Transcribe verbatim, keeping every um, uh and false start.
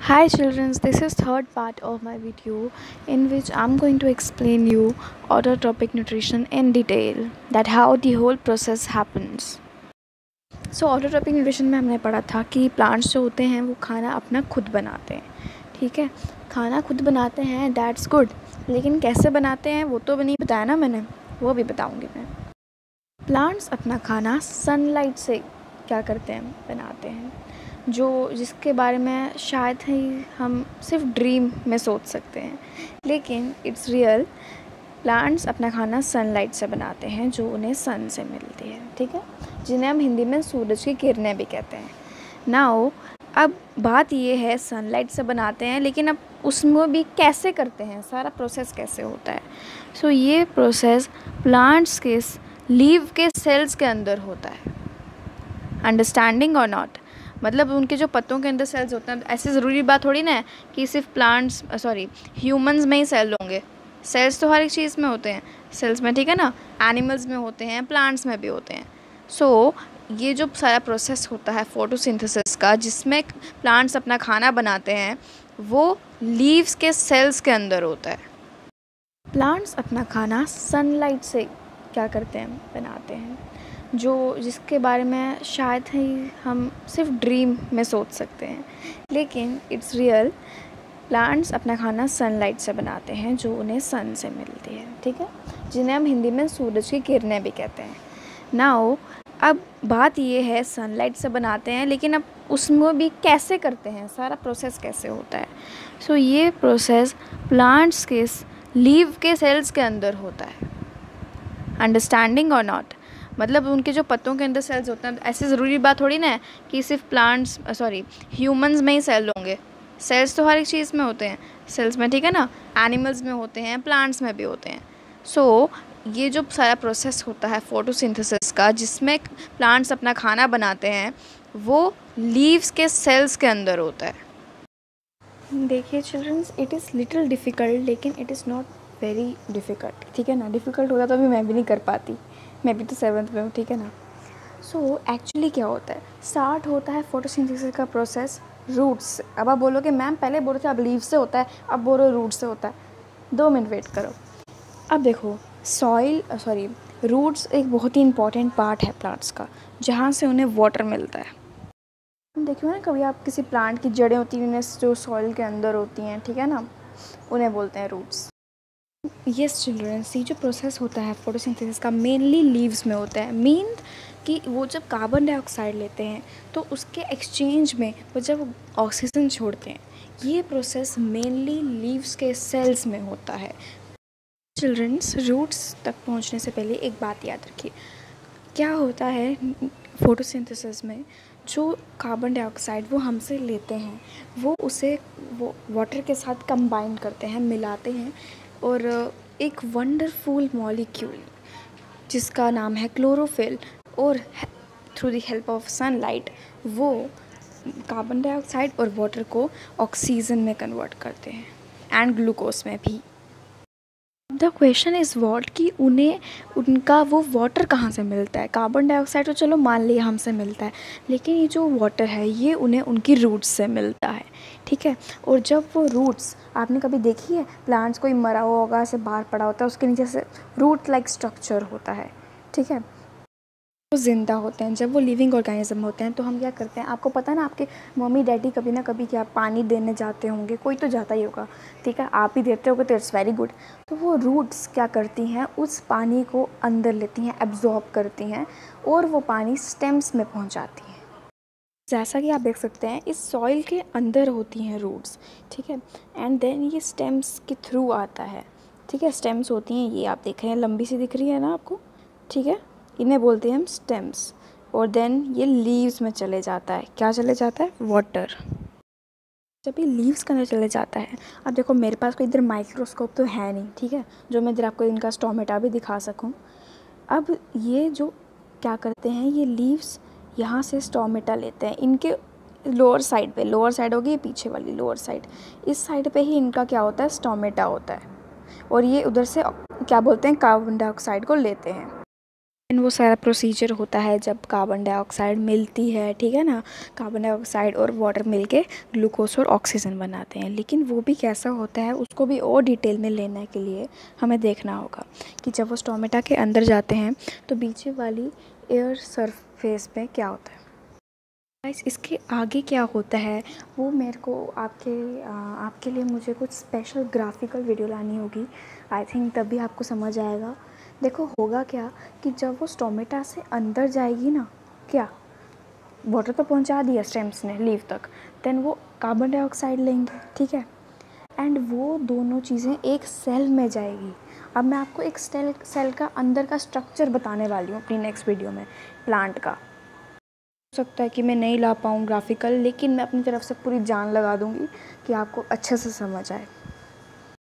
Hi children, this is third part of my video in which I'm going to explain you autotropic nutrition in detail, that how the whole process happens. So autotropic nutrition में हमने पढ़ा था कि plants जो होते हैं वो खाना अपना खुद बनाते हैं, ठीक है। खाना खुद बनाते हैं, दैट्स गुड, लेकिन कैसे बनाते हैं वो तो नहीं बताया ना मैंने, वो भी बताऊंगी मैं। प्लांट्स अपना खाना सनलाइट से क्या करते हैं, बनाते हैं, जो जिसके बारे में शायद ही हम सिर्फ ड्रीम में सोच सकते हैं, लेकिन इट्स रियल। प्लांट्स अपना खाना सनलाइट से बनाते हैं जो उन्हें सन से मिलती है, ठीक है, जिन्हें हम हिंदी में सूरज की किरणें भी कहते हैं। नाउ अब बात ये है, सनलाइट से बनाते हैं, लेकिन अब उसमें भी कैसे करते हैं, सारा प्रोसेस कैसे होता है। सो so, ये प्रोसेस प्लांट्स के लीव के सेल्स के अंदर होता है। अंडरस्टैंडिंग और नॉट, मतलब उनके जो पत्तों के अंदर सेल्स होते हैं, ऐसी ज़रूरी बात थोड़ी ना है कि सिर्फ प्लांट्स सॉरी ह्यूमंस में ही सेल होंगे। सेल्स तो हर एक चीज़ में होते हैं, सेल्स में, ठीक है ना, एनिमल्स में होते हैं, प्लांट्स में भी होते हैं। सो so, ये जो सारा प्रोसेस होता है फोटोसिंथेसिस का, जिसमें प्लांट्स अपना खाना बनाते हैं, वो लीव्स के सेल्स के अंदर होता है। प्लांट्स अपना खाना सनलाइट से क्या करते हैं, बनाते हैं, जो जिसके बारे में शायद ही हम सिर्फ ड्रीम में सोच सकते हैं, लेकिन इट्स रियल। प्लांट्स अपना खाना सनलाइट से बनाते हैं जो उन्हें सन से मिलती है, ठीक है, जिन्हें हम हिंदी में सूरज की किरणें भी कहते हैं। नाउ अब बात ये है, सनलाइट से बनाते हैं, लेकिन अब उसमें भी कैसे करते हैं, सारा प्रोसेस कैसे होता है। सो so, ये प्रोसेस प्लांट्स के लीव के सेल्स के अंदर होता है। अंडरस्टैंडिंग और नॉट, मतलब उनके जो पत्तों के अंदर सेल्स होते हैं, ऐसी ज़रूरी बात थोड़ी ना है कि सिर्फ प्लांट्स सॉरी ह्यूमंस में ही सेल होंगे। सेल्स तो हर एक चीज़ में होते हैं, सेल्स में, ठीक है ना, एनिमल्स में होते हैं, प्लांट्स में भी होते हैं। सो so, ये जो सारा प्रोसेस होता है फोटोसिंथेसिस का, जिसमें प्लांट्स अपना खाना बनाते हैं, वो लीव्स के सेल्स के अंदर होता है। देखिए childrens, it is little difficult, लेकिन it is not very difficult, ठीक है ना। डिफ़िकल्ट होता तो अभी मैं भी नहीं कर पाती, मैं भी तो सेवन्थ में हूँ, ठीक है ना। सो so, एक्चुअली क्या होता है, स्टार्ट होता है फोटोसिंथेसिस का प्रोसेस रूट्स से। अब आप बोलोगे मैम पहले बोल रहे थे अब लीव से होता है, अब बोल रहे रूट से होता है। दो मिनट वेट करो। अब देखो, सॉइल सॉरी रूट्स एक बहुत ही इंपॉर्टेंट पार्ट है प्लांट्स का, जहाँ से उन्हें वाटर मिलता है। देखिए ना, कभी आप किसी प्लांट की जड़ें होती हैं जो सॉइल के अंदर होती हैं, ठीक है ना, उन्हें बोलते हैं रूट्स। यस चिल्ड्रंस, ये जो प्रोसेस होता है फोटोसिंथेसिस का मेनली लीव्स में होता है। मीन कि वो जब कार्बन डाइऑक्साइड लेते हैं तो उसके एक्सचेंज में वो जब ऑक्सीजन छोड़ते हैं, ये प्रोसेस मेनली लीव्स के सेल्स में होता है। चिल्ड्रंस, रूट्स तक पहुंचने से पहले एक बात याद रखिए, क्या होता है फोटोसिंथेसिस में, जो कार्बन डाइऑक्साइड वो हमसे लेते हैं, वो उसे वो वाटर के साथ कंबाइन करते हैं, मिलाते हैं, और एक वंडरफुल मॉलिक्यूल जिसका नाम है क्लोरोफिल, और through the help of sunlight वो कार्बन डाइऑक्साइड और वाटर को ऑक्सीजन में कन्वर्ट करते हैं, एंड ग्लूकोज में भी। द क्वेश्चन इज़ वॉट कि उन्हें उनका वो वाटर कहाँ से मिलता है। कार्बन डाइऑक्साइड तो चलो मान लिया हमसे मिलता है, लेकिन ये जो वाटर है ये उन्हें उनकी रूट्स से मिलता है, ठीक है। और जब वो रूट्स, आपने कभी देखी है प्लांट्स कोई मरा हुआ होगा, ऐसे बाहर पड़ा होता है, उसके नीचे से रूट लाइक स्ट्रक्चर होता है, ठीक है, वो ज़िंदा होते हैं। जब वो लिविंग ऑर्गेनिज्म होते हैं तो हम क्या करते हैं, आपको पता है ना, आपके मम्मी डैडी कभी ना कभी क्या पानी देने जाते होंगे, कोई तो जाता ही होगा, ठीक है, आप ही देते होगे तो इट्स वेरी गुड। तो वो रूट्स क्या करती हैं, उस पानी को अंदर लेती हैं, एब्जॉर्ब करती हैं, और वो पानी स्टेम्स में पहुंचाती हैं। जैसा कि आप देख सकते हैं इस सॉइल के अंदर होती हैं रूट्स, ठीक है, एंड देन ये स्टेम्स के थ्रू आता है, ठीक है। स्टेम्स होती हैं, ये आप देख रहे हैं, लंबी सी दिख रही है ना आपको, ठीक है, इन्हें बोलते हैं हम स्टेम्स। और देन ये लीव्स में चले जाता है, क्या चले जाता है, वाटर। जब ये लीव्स के अंदर चले जाता है, अब देखो मेरे पास कोई इधर माइक्रोस्कोप तो है नहीं, ठीक है, जो मैं इधर आपको इनका स्टोमेटा भी दिखा सकूं। अब ये जो क्या करते हैं, ये लीव्स यहाँ से स्टोमेटा लेते हैं, इनके लोअर साइड पे, लोअर साइड होगी ये पीछे वाली लोअर साइड, इस साइड पे ही इनका क्या होता है, स्टोमेटा होता है, और ये उधर से क्या बोलते हैं, कार्बन डाइऑक्साइड को लेते हैं। एंड वो सारा प्रोसीजर होता है जब कार्बन डाइऑक्साइड मिलती है, ठीक है ना। कार्बन डाइऑक्साइड और वाटर मिलके ग्लूकोज और ऑक्सीजन बनाते हैं। लेकिन वो भी कैसा होता है उसको भी और डिटेल में लेने के लिए हमें देखना होगा कि जब वो स्टोमेटा के अंदर जाते हैं तो पीछे वाली एयर सरफेस पे क्या होता है। गाइस इसके आगे क्या होता है वो मेरे को आपके आ, आपके लिए मुझे कुछ स्पेशल ग्राफिकल वीडियो लानी होगी। आई थिंक तभी आपको समझ आएगा। देखो होगा क्या कि जब वो स्टोमेटा से अंदर जाएगी ना, क्या वाटर तो पहुंचा दिया स्टेम्स ने लीव तक, देन वो कार्बन डाइऑक्साइड लेंगे, ठीक है। एंड वो दोनों चीज़ें एक सेल में जाएगी। अब मैं आपको एक सेल सेल का अंदर का स्ट्रक्चर बताने वाली हूँ अपनी नेक्स्ट वीडियो में, प्लांट का। हो सकता है कि मैं नहीं ला पाऊँ ग्राफिकल, लेकिन मैं अपनी तरफ से पूरी जान लगा दूँगी कि आपको अच्छे से समझ आए।